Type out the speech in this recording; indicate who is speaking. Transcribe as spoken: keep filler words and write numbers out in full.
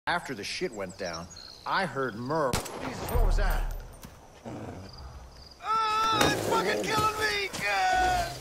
Speaker 1: After the shit went down, I heard Merle. Jesus, what was that? Ah, it's fucking killing me! God!